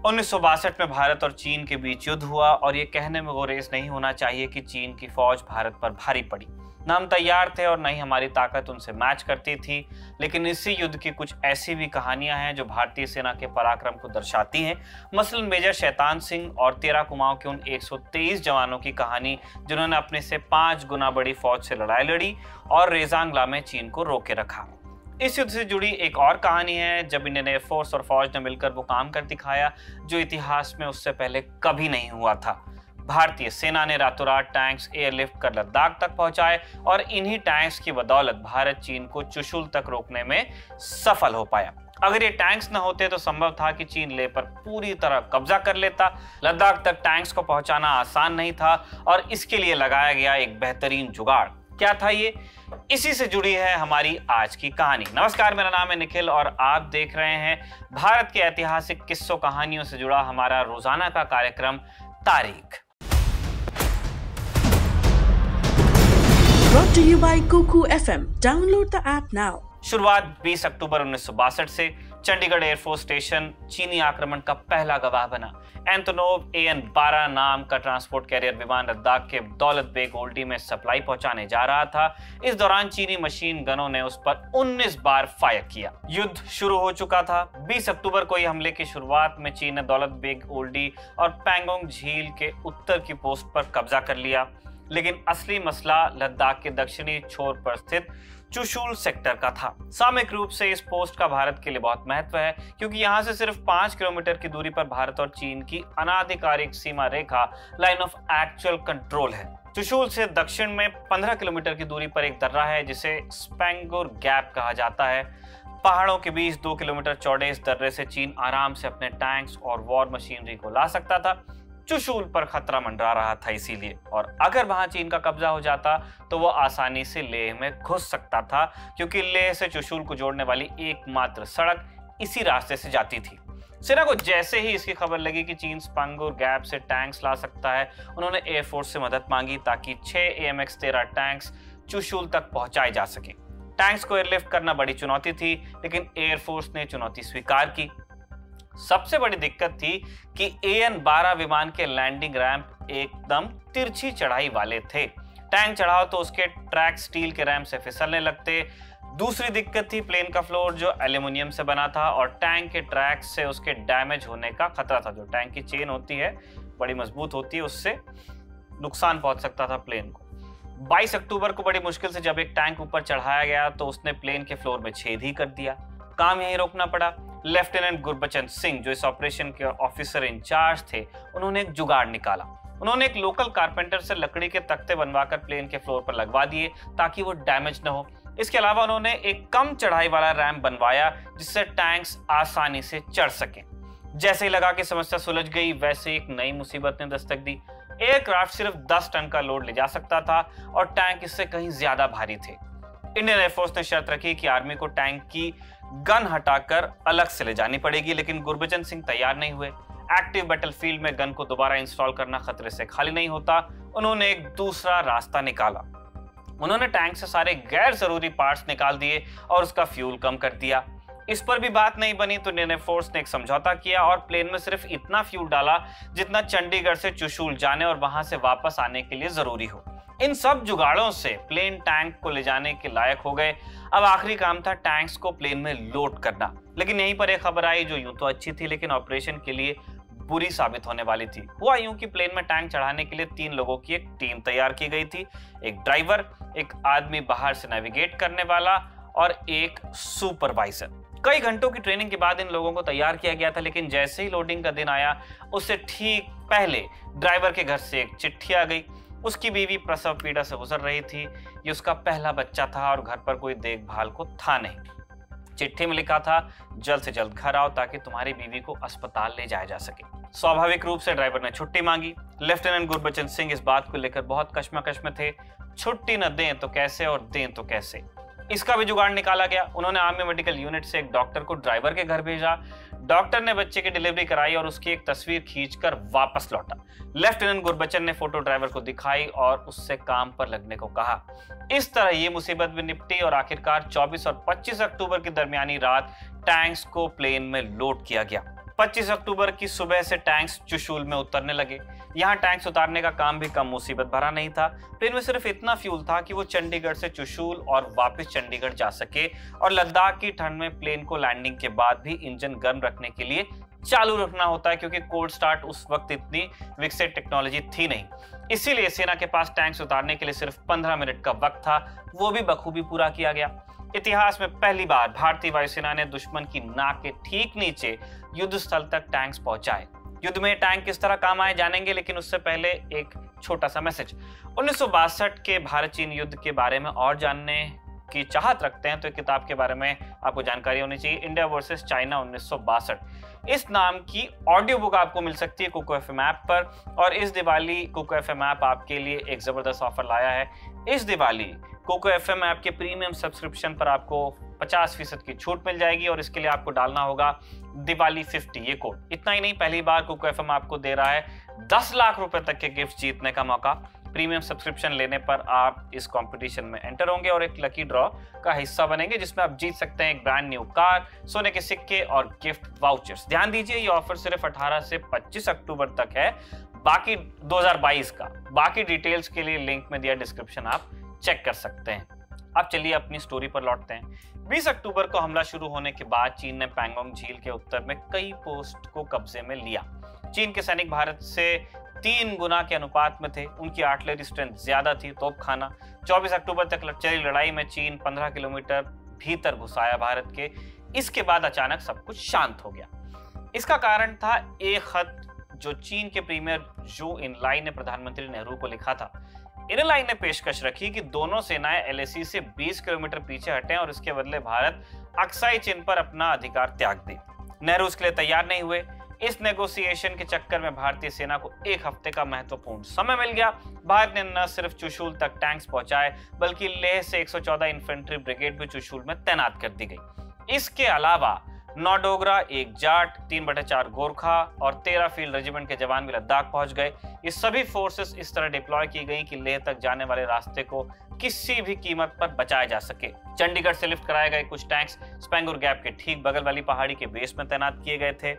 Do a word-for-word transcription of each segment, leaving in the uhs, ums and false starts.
उन्नीस सौ बासठ में भारत और चीन के बीच युद्ध हुआ और ये कहने में गुरेज नहीं होना चाहिए कि चीन की फौज भारत पर भारी पड़ी। न हम तैयार थे और न ही हमारी ताकत उनसे मैच करती थी। लेकिन इसी युद्ध की कुछ ऐसी भी कहानियां हैं जो भारतीय सेना के पराक्रम को दर्शाती हैं। मसलन मेजर शैतान सिंह और तेरह कुमाऊं के उन एक सौ तेईस जवानों की कहानी जिन्होंने अपने से पांच गुना बड़ी फौज से लड़ाई लड़ी और रेजांगला में चीन को रोके रखा। इस युद्ध से जुड़ी एक और कहानी है जब इंडियन एयरफोर्स और फौज ने मिलकर वो काम कर दिखाया जो इतिहास में उससे पहले कभी नहीं हुआ था। भारतीय सेना ने रातों रात टैंक्स एयरलिफ्ट कर लद्दाख तक पहुंचाए और इन्हीं टैंक्स की बदौलत भारत चीन को चुशुल तक रोकने में सफल हो पाया। अगर ये टैंक्स न होते तो संभव था कि चीन लेह पर पूरी तरह कब्जा कर लेता। लद्दाख तक टैंक्स को पहुंचाना आसान नहीं था और इसके लिए लगाया गया एक बेहतरीन जुगाड़। क्या था ये? इसी से जुड़ी है हमारी आज की कहानी। नमस्कार, मेरा नाम है निखिल और आप देख रहे हैं भारत के ऐतिहासिक किस्सों कहानियों से जुड़ा हमारा रोजाना का कार्यक्रम तारीख। Brought to you by Kuku F M. Download the app now. शुरुआत बीस अक्टूबर उन्नीस सौ बासठ से चंडीगढ़ एयरफोर्स स्टेशन चीनी आक्रमण का पहला गवाह बना। एंटोनोव ए एन बारह नाम का ट्रांसपोर्ट कैरियर विमान लद्दाख के दौलत बेग ओल्डी में सप्लाई पहुंचाने जा रहा था। इस दौरान चीनी मशीन गनों ने उस पर उन्नीस बार फायर किया। युद्ध शुरू हो चुका था। बीस अक्टूबर को ही हमले की शुरुआत में चीन ने दौलत बेग ओल्डी और पैंगोंग झील के उत्तर की पोस्ट पर कब्जा कर लिया। लेकिन असली मसला लद्दाख के दक्षिणी छोर पर स्थित चुशुल सेक्टर का था। सामयिक रूप से इस पोस्ट का भारत के लिए बहुत महत्व है क्योंकि यहाँ से सिर्फ पांच किलोमीटर की दूरी पर भारत और चीन की अनाधिकारिक सीमा रेखा लाइन ऑफ एक्चुअल कंट्रोल है। चुशुल से दक्षिण में पंद्रह किलोमीटर की दूरी पर एक दर्रा है जिसे स्पेंगुर गैप कहा जाता है। पहाड़ों के बीच दो किलोमीटर चौड़े इस दर्रे से चीन आराम से अपने टैंक्स और वॉर मशीनरी को ला सकता था। चुशुल पर खतरा मंडरा रहा था इसीलिए, और अगर वहां चीन का कब्जा हो जाता तो वो आसानी से लेह में घुस सकता था क्योंकि लेह से चुशुल को जोड़ने वाली एकमात्र सड़क इसी रास्ते से जाती थी। सेना को जैसे ही इसकी खबर लगी कि चीन स्पेंगुर गैप से टैंक्स ला सकता है, उन्होंने एयरफोर्स से मदद मांगी ताकि छह ए एम एक्स तेरह टैंक्स चुशुल तक पहुंचाए जा सके। टैंक्स को एयरलिफ्ट करना बड़ी चुनौती थी, लेकिन एयरफोर्स ने चुनौती स्वीकार की। सबसे बड़ी दिक्कत थी कि ए एन बारह विमान के लैंडिंग रैंप एकदम तिरछी चढ़ाई वाले थे। टैंक चढ़ाओ तो उसके ट्रैक स्टील के रैंप से फिसलने लगते। दूसरी दिक्कत थी प्लेन का फ्लोर जो एल्यूमिनियम से बना था और टैंक के ट्रैक से उसके डैमेज होने का खतरा था। जो टैंक की चेन होती है बड़ी मजबूत होती है, उससे नुकसान पहुंच सकता था प्लेन को। बाईस अक्टूबर को बड़ी मुश्किल से जब एक टैंक ऊपर चढ़ाया गया तो उसने प्लेन के फ्लोर में छेद ही कर दिया। काम यहीं रोकना पड़ा। लेफ्टिनेंट गुरबचन सिंह जो इस ऑपरेशन के ऑफिसर इंचार्ज थे, उन्होंने एक जुगाड़ निकाला। उन्होंने एक लोकल कारपेंटर से लकड़ी के तख्ते बनवाकर प्लेन के फ्लोर पर लगवा दिए ताकि वो डैमेज न हो। इसके अलावा उन्होंने एक कम चढ़ाई वाला रैंप बनवाया जिससे टैंक्स आसानी से चढ़ सकें। जैसे ही लगा कि समस्या सुलझ गई, वैसे एक नई मुसीबत ने दस्तक दी। एयरक्राफ्ट सिर्फ दस टन का लोड ले जा सकता था और टैंक इससे कहीं ज्यादा भारी थे। इंडियन एयरफोर्स ने शर्त रखी कि आर्मी को टैंक की गन हटाकर अलग से ले जानी पड़ेगी, लेकिन गुरबचन सिंह तैयार नहीं हुए। एक्टिव बैटलफील्ड में गन को दोबारा इंस्टॉल करना खतरे से खाली नहीं होता। उन्होंने एक दूसरा रास्ता निकाला। उन्होंने टैंक से सारे गैर जरूरी पार्ट्स निकाल दिए और उसका फ्यूल कम कर दिया। इस पर भी बात नहीं बनी तो इंडियन एयरफोर्स ने एक समझौता किया और प्लेन में सिर्फ इतना फ्यूल डाला जितना चंडीगढ़ से चुशुल जाने और वहां से वापस आने के लिए जरूरी हो। इन सब जुगाड़ों से प्लेन टैंक को ले जाने के लायक हो गए। अब आखिरी काम था टैंक्स को प्लेन में लोड करना। लेकिन यहीं पर एक खबर आई जो यूं तो अच्छी थी लेकिन ऑपरेशन के लिए बुरी साबित होने वाली थी। हुआ यूं कि प्लेन में टैंक चढ़ाने के लिए तीन लोगों की एक टीम तैयार की गई थी। एक ड्राइवर, एक आदमी बाहर से नेविगेट करने वाला और एक सुपरवाइजर। कई घंटों की ट्रेनिंग के बाद इन लोगों को तैयार किया गया था, लेकिन जैसे ही लोडिंग का दिन आया उससे ठीक पहले ड्राइवर के घर से एक चिट्ठी आ गई। उसकी बीवी प्रसव पीड़ा से गुजर रही थी। ये उसका पहला बच्चा था और घर पर कोई देखभाल को था नहीं। चिट्ठी में लिखा था, जल्द से जल्द घर आओ ताकि तुम्हारी बीवी को अस्पताल ले जाया जा सके। स्वाभाविक रूप से ड्राइवर ने छुट्टी मांगी। लेफ्टिनेंट गुरबचन सिंह इस बात को लेकर बहुत कश्मकश में थे। छुट्टी न दें तो कैसे और दें तो कैसे, इसका भी जुगाड़ निकाला गया। उन्होंने आर्मी मेडिकल यूनिट से एक डॉक्टर को ड्राइवर के घर भेजा। डॉक्टर ने बच्चे की डिलीवरी कराई और उसकी एक तस्वीर खींचकर वापस लौटा। लेफ्टिनेंट गुरबचन ने फोटो ड्राइवर को दिखाई और उससे काम पर लगने को कहा। इस तरह ये मुसीबत भी निपटी और आखिरकार चौबीस और पच्चीस अक्टूबर की दरमियानी रात टैंक्स को प्लेन में लोड किया गया। पच्चीस अक्टूबर की सुबह से टैंक्स चुशूल में उतरने लगे। यहाँ टैंक्स उतारने का काम भी कम मुसीबत भरा नहीं था। प्लेन में सिर्फ इतना फ्यूल था कि वो चंडीगढ़ से चुशूल और वापस चंडीगढ़ जा सके, और लद्दाख की ठंड में प्लेन को लैंडिंग के बाद भी इंजन गर्म रखने के लिए चालू रखना होता है, क्योंकि कोल्ड स्टार्ट उस वक्त इतनी विकसित टेक्नोलॉजी थी नहीं। इसीलिए सेना के पास टैंक्स उतारने के लिए सिर्फ पंद्रह मिनट का वक्त था, वो भी बखूबी पूरा किया गया। इतिहास में पहली बार भारतीय वायुसेना ने दुश्मन की नाक के ठीक नीचे युद्ध स्थल तक टैंक्स पहुंचाए। युद्ध में टैंक किस तरह काम आए जानेंगे, लेकिन उससे पहले एक छोटा सा मैसेज। उन्नीस सौ बासठ के भारत चीन युद्ध के बारे में और जानने की चाहत रखते हैं तो एक किताब के बारे में आपको जानकारी होनी चाहिए, इंडिया वर्सेस चाइना उन्नीस सौ बासठ। इस नाम की ऑडियो बुक आपको मिल सकती है कुको एफएम ऐप पर, और इस दिवाली कुको एफएम ऐप आपके लिए एक जबरदस्त ऑफर लाया है। इस दिवाली कुको एफएम ऐप के प्रीमियम सब्सक्रिप्शन पर आपको पचास फीसद की छूट मिल जाएगी, और इसके लिए आपको डालना होगा दिवाली पचास ये कोड। इतना ही नहीं, पहली बार कुको एफएम आपको दे रहा है दस लाख रुपए तक के गिफ्ट जीतने का मौका। प्रीमियम सब्सक्रिप्शन लेने पर आप इस कंपटीशन में एंटर होंगे और एक लकी ड्रॉ का हिस्सा बनेंगे, जिसमें आप जीत सकते हैं एक ब्रांड न्यू कार, सोने के सिक्के और गिफ्ट वाउचर्स। ध्यान दीजिए, ये ऑफर सिर्फ अठारह से पच्चीस अक्टूबर तक है, बाकी दो हज़ार बाईस का। बाकी डिटेल्स के लिए लिंक में दिया डिस्क्रिप्शन आप चेक कर सकते हैं। अब चलिए अपनी स्टोरी पर लौटते हैं। बीस अक्टूबर को हमला शुरू होने के बाद चीन ने पैंगोंग झील के उत्तर में कई पोस्ट को कब्जे में लिया। चीन के सैनिक भारत से तीन गुना के अनुपात में थे, उनकी आर्टिलरी स्ट्रेंथ ज्यादा थी, तोपखाना। चौबीस अक्टूबर तक चली लड़ाई में चीन पंद्रह किलोमीटर भीतर घुस आया भारत के। इसके बाद अचानक सब कुछ शांत हो गया। इसका कारण था एक खत जो चीन के प्रीमियर जू इनलाई ने प्रधानमंत्री नेहरू को लिखा था। इनलाई ने पेशकश रखी कि दोनों सेनाएं एलएसी से बीस किलोमीटर पीछे हटें और इसके बदले भारत अक्साई चिन पर अपना अधिकार त्याग दे। नेहरू इसके लिए तैयार नहीं हुए। इस नेगोशिएशन के चक्कर में भारतीय सेना को एक हफ्ते का महत्वपूर्ण समय मिल गया। भारत ने न सिर्फ चुशूल तक टैंक्स पहुंचाए, बल्कि लेह से एक सौ चौदह इन्फेंट्री ब्रिगेड भी चुशूल में तैनात कर दी गई। इसके अलावा नौ डोगरा, एक जाट, तीन बटे चार गोरखा और तेरह फील्ड रेजिमेंट के जवान भी लद्दाख पहुंच गए। ये सभी फोर्सेस इस तरह डिप्लॉय की गई कि लेह तक जाने वाले रास्ते को किसी भी कीमत पर बचाया जा सके। चंडीगढ़ से लिफ्ट कराए गए कुछ टैंक्स स्पैंगुर गैप के ठीक बगल वाली पहाड़ी के बेस में तैनात किए गए थे।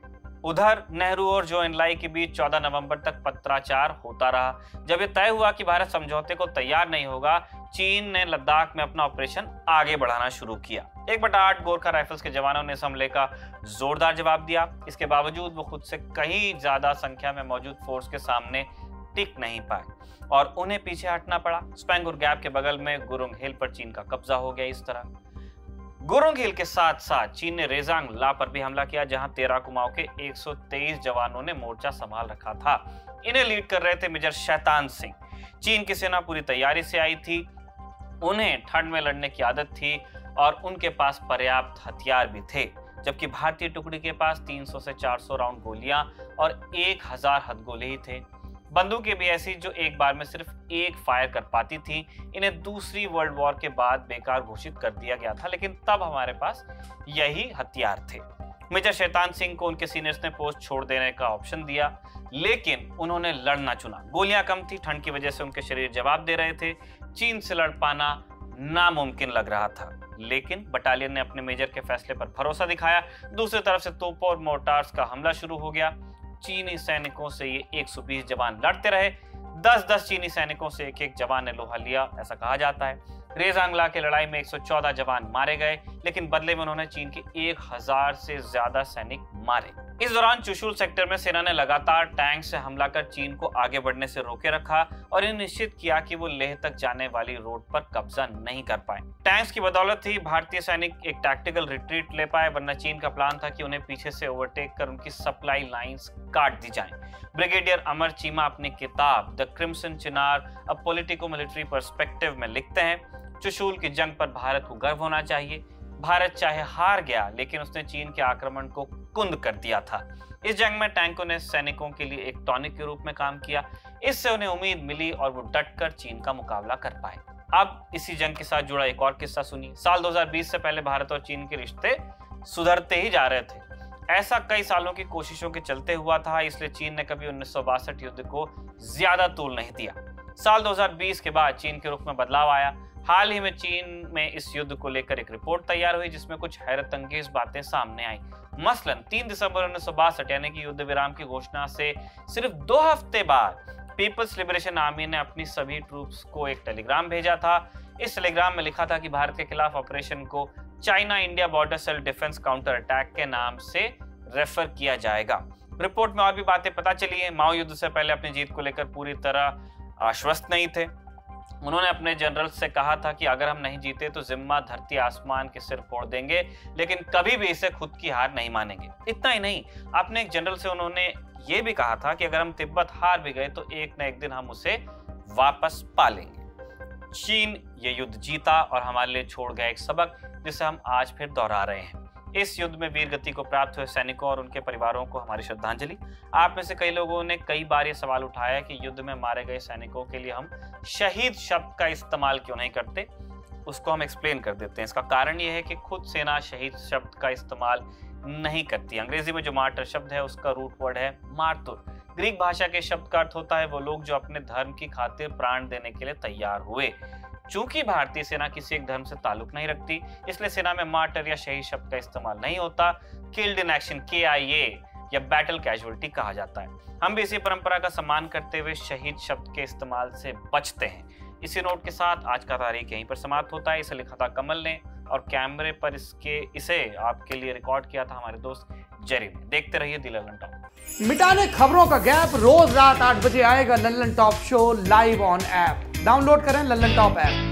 उधर नेहरू और जो इनलाई के बीच चौदह नवंबर तक पत्राचार होता रहा। जब यह तय हुआ कि भारत समझौते को तैयार नहीं होगा, चीन ने लद्दाख में अपना ऑपरेशन आगे बढ़ाना शुरू किया। एक बटा आठ गोरखा राइफल्स के जवानों ने इस हमले का जोरदार जवाब दिया। इसके बावजूद वो खुद से कहीं ज्यादा संख्या में मौजूद फोर्स के सामने टिक नहीं पाए और उन्हें पीछे हटना पड़ा। स्पैंगुर गैप के बगल में गुरुंग हिल पर चीन का कब्जा हो गया। इस तरह गुरुंग हिल के साथ साथ चीन ने रेजांग ला पर भी हमला किया, जहां तेरह कुमाऊं के एक सौ तेईस जवानों ने मोर्चा संभाल रखा था। इन्हें लीड कर रहे थे मेजर शैतान सिंह। चीन की सेना पूरी तैयारी से आई थी। उन्हें ठंड में लड़ने की आदत थी और उनके पास पर्याप्त हथियार भी थे, जबकि भारतीय टुकड़ी के पास तीन सौ से चार सौ राउंड गोलियां और एक हज़ार हथगोले ही थे। बंदूकें भी ऐसी जो एक बार में सिर्फ एक फायर कर पाती थी। इन्हें दूसरी वर्ल्ड वॉर के बाद बेकार घोषित कर दिया गया था, लेकिन तब हमारे पास यही हथियार थे। मेजर शैतान सिंह को उनके सीनियर्स ने पोस्ट छोड़ देने का ऑप्शन दिया, लेकिन उन्होंने लड़ना चुना। गोलियां कम थी, ठंड की वजह से उनके शरीर जवाब दे रहे थे। चीन से लड़ पाना नामुमकिन लग रहा था, लेकिन बटालियन ने अपने मेजर के फैसले पर भरोसा दिखाया। दूसरी तरफ से तोपों और मोर्टार्स का हमला शुरू हो गया। चीनी सैनिकों से ये एक सौ बीस जवान लड़ते रहे। दस दस चीनी सैनिकों से एक एक जवान ने लोहा लिया, ऐसा कहा जाता है। रेजांगला की लड़ाई में एक सौ चौदह जवान मारे गए, लेकिन बदले में उन्होंने चीन के एक हज़ार से ज्यादा सैनिक मारे। इस दौरान चुशूल सेक्टर में सेना ने लगातार टैंक से हमला कर चीन को आगे बढ़ने से रोके रखा और ये निश्चित किया कि वो लेह तक जाने वाली रोड पर कब्जा नहीं कर पाए। टैंक्स की बदौलत ही भारतीय सैनिक एक टैक्टिकल रिट्रीट ले पाए, वरना चीन का प्लान था कि उन्हें पीछे से ओवरटेक कर उनकी सप्लाई लाइंस काट दी जाएं। ब्रिगेडियर अमर चीमा अपनी किताब the crimson Chinar a politico military perspective में लिखते हैं, चुशूल की जंग पर भारत को गर्व होना चाहिए। भारत चाहे हार गया, लेकिन उसने चीन के आक्रमण को कुंद कर दिया था। इस जंग में टैंकों ने सैनिकों के लिए एक टॉनिक के रूप में काम किया। इससे उन्हें उम्मीद मिली और वो डटकर चीन का मुकाबला कर पाए। अब इसी जंग के साथ जुड़ा एक और किस्सा सुनिए। साल दो हज़ार बीस से पहले भारत और चीन के रिश्ते सुधरते ही जा रहे थे। ऐसा कई सालों की कोशिशों के चलते हुआ था, इसलिए चीन ने कभी उन्नीस सौ बासठ युद्ध को ज्यादा तूल नहीं दिया। साल दो हज़ार बीस के बाद चीन के रुख में बदलाव आया। हाल ही में चीन में इस युद्ध को लेकर एक रिपोर्ट तैयार हुई, जिसमें कुछ हैरत अंगेज बातें सामने आई। मसलन तीन दिसंबर उन्नीस सौ बासठ यानी कि युद्ध विराम की घोषणा से सिर्फ दो हफ्ते बाद पीपल्स लिबरेशन आर्मी ने अपनी सभी ट्रूप्स को एक टेलीग्राम भेजा था। इस टेलीग्राम में लिखा था कि भारत के खिलाफ ऑपरेशन को China India border cell defence counter attack के नाम से रेफर किया जाएगा। रिपोर्ट में और भी बातें पता चली है। माओ युद्ध से पहले अपनी जीत को लेकर पूरी तरह आश्वस्त नहीं थे। उन्होंने अपने जनरल से कहा था कि अगर हम नहीं जीते तो जिम्मा धरती आसमान के सिर फोड़ देंगे, लेकिन कभी भी इसे खुद की हार नहीं मानेंगे। इतना ही नहीं, अपने एक जनरल से उन्होंने ये भी कहा था कि अगर हम तिब्बत हार भी गए तो एक न एक दिन हम उसे वापस पा लेंगे। चीन ये युद्ध जीता और हमारे लिए छोड़ गया एक सबक जिसे हम आज फिर दोहरा रहे हैं। इस युद्ध में वीर गति को प्राप्त हुए सैनिकों और उनके परिवारों को हमारी श्रद्धांजलि। आप में से कई लोगों ने कई बार ये सवाल उठाया कि युद्ध में मारे गए सैनिकों के लिए हम शहीद शब्द का इस्तेमाल क्यों नहीं करते। उसको हम एक्सप्लेन कर देते हैं। इसका कारण ये है कि खुद सेना शहीद शब्द का इस्तेमाल नहीं करती। अंग्रेजी में जो मार्टर शब्द है उसका रूट वर्ड है मार्तुर। ग्रीक भाषा के शब्द का अर्थ होता है वो लोग जो अपने धर्म की खातिर प्राण देने के लिए तैयार हुए। चूंकि भारतीय सेना किसी एक धर्म से ताल्लुक नहीं रखती, इसलिए सेना में मार्टर या शहीद शब्द का इस्तेमाल नहीं होता। किल्ड इन एक्शन के आई ए या बैटल कैजुअलिटी कहा जाता है। हम भी इसी परंपरा का सम्मान करते हुए शहीद शब्द के इस्तेमाल से बचते हैं। इसी नोट के साथ आज का तारीख यहीं पर समाप्त होता है। इसे लिखा था कमल ने और कैमरे पर इसके इसे आपके लिए रिकॉर्ड किया था हमारे दोस्त जेरी ने। देखते रहिए द लल्लन टॉप। मिटाने खबरों का गैप रोज रात आठ बजे आएगा Lallantop show live on app. Download करें लल्लन टॉप ऐप।